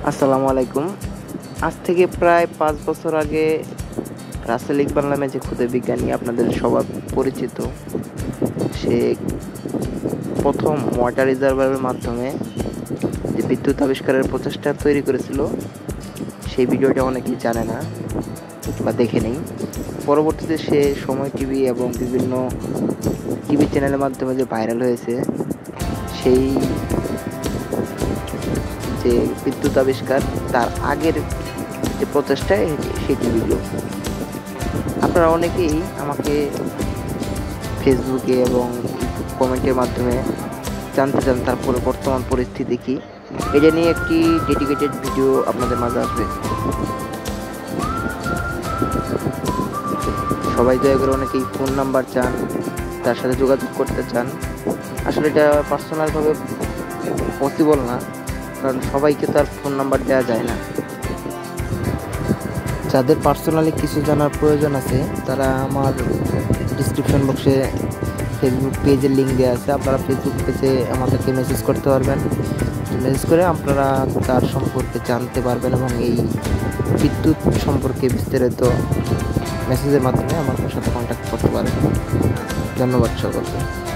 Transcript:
আসসালামু আলাইকুম। আজ থেকে প্রায় ৫ বছর আগে রাসেল ইকবাল নামে যে ক্ষুদে বিজ্ঞানী আপনাদের সবার পরিচিত, সে প্রথম ওয়াটার রিজার্ভারের মাধ্যমে যে বিদ্যুৎ আবিষ্কারের প্রচেষ্টা তৈরি করেছিল, সেই ভিডিওটা অনেকেই জানে না বা দেখেনি। পরবর্তীতে সে সময় টিভি এবং বিভিন্ন টিভি চ্যানেলের মাধ্যমে যে ভাইরাল হয়েছে, সেই যে বিদ্যুৎ আবিষ্কার তার আগের যে প্রচেষ্টা সেটি ভিডিও। আপনারা অনেকেই আমাকে ফেসবুকে এবং ইউটিউব কমেন্টের মাধ্যমে জানতে চান তারপরে বর্তমান পরিস্থিতি কি। এটা নিয়ে একটি ডেডিকেটেড ভিডিও আপনাদের মাঝে আসবে। সবাই দয়া করে অনেকেই ফোন নাম্বার চান, তার সাথে যোগাযোগ করতে চান। আসলে এটা পার্সোনালভাবে পসিবল না, কারণ সবাইকে তো আর ফোন নাম্বার দেওয়া যায় না। যাদের পার্সোনালি কিছু জানার প্রয়োজন আছে তারা আমার ডিসক্রিপশন বক্সে ফেসবুক পেজের লিঙ্ক দেওয়া আছে, আপনারা ফেসবুক পেজে আমাদেরকে মেসেজ করতে পারবেন। মেসেজ করে আপনারা তার সম্পর্কে জানতে পারবেন এবং এই বিদ্যুৎ সম্পর্কে বিস্তারিত মেসেজের মাধ্যমে আমার সাথে কন্ট্যাক্ট করতে পারেন। ধন্যবাদ সকলকে।